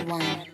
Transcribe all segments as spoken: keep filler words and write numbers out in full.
one.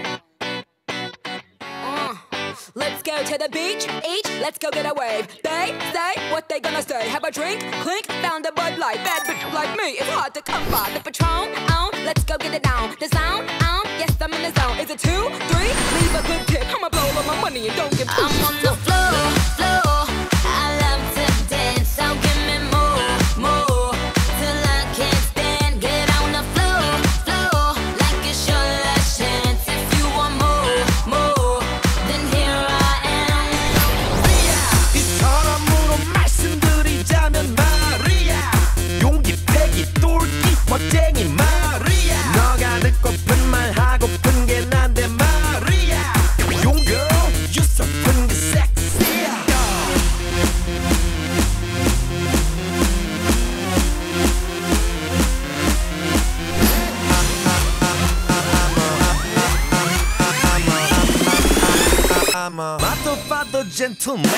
Uh, let's go to the beach, each, let's go get a wave. They say what they gonna say. Have a drink, clink, found a Bud Light. Bad bitch like me, it's hard to come by. The Patron, on, let's go get it down. The sound, on, yes I'm in the zone. Is it two, three? Leave a good tip. I'ma blow all my money and don't give two. I'm on the floor, floor. I love to dance, so give me more, more. Till I can't stand, get on the floor, floor. Like it's your last chance. If you want more, more, then here I am. 이 사람으로 말씀드리자면 말이야, 용기 패기 똘끼 멋쟁이 말이야. 너가 듣고픈 말 하고픈 게 난데 말이야. Young girl, you so fucking sexy. I'm a father, father, gentleman.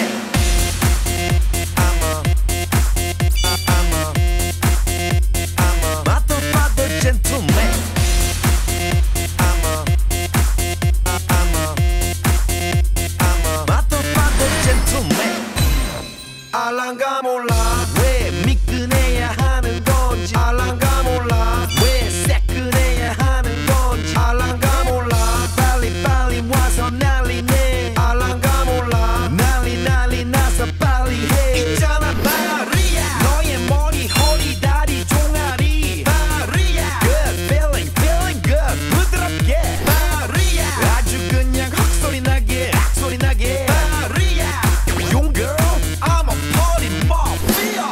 I'm a, I'm a, I'm a father, father, gentleman. I'm a, I'm a, I'm a father, father, gentleman. 알랑가 몰라 왜 미끈해야 하는 건지. 알랑가 몰라 왜 새끈해야 하는 건지. 알랑가 몰라 빨리 빨리 와서 난리네. 알랑가 몰라 난리 난리 나서 빨리 해. 있잖아 말이야 너의 머리 허리 다리 종아리 말이야. Good feeling feeling good 부드럽게 말이야. 아주 그냥 헉소리 나게 악소리 나게 말이야. Young girl I'm a party mafia.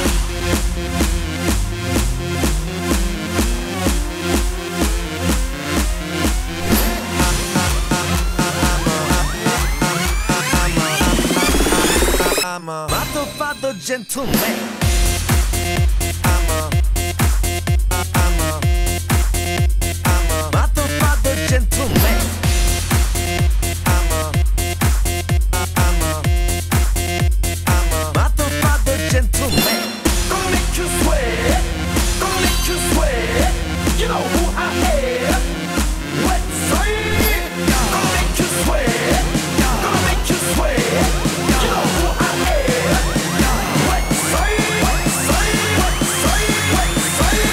I'm a father, father, gentleman. I'm a, I'm a, I'm a father, father, gentleman. I'm a, I'm a, I'm a father, father, gentleman. Gonna make you sweat, gonna make you sweat. You know who I am. Let's say, gonna make you sweat, gonna make you sweat. You know who I am. Let's say, let's say, let's say, let's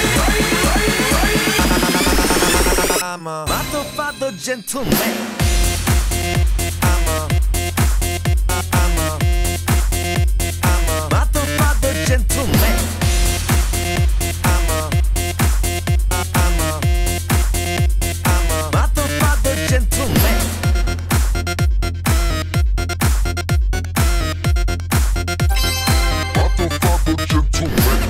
say, let's say. I'm a father, father, gentleman. I'm a, I'm a, I'm a father, father, gentleman. I'm a, I'm a, I'm a father, father, gentleman. Father, father, gentleman.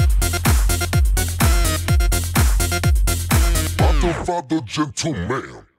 Father, father, gentleman.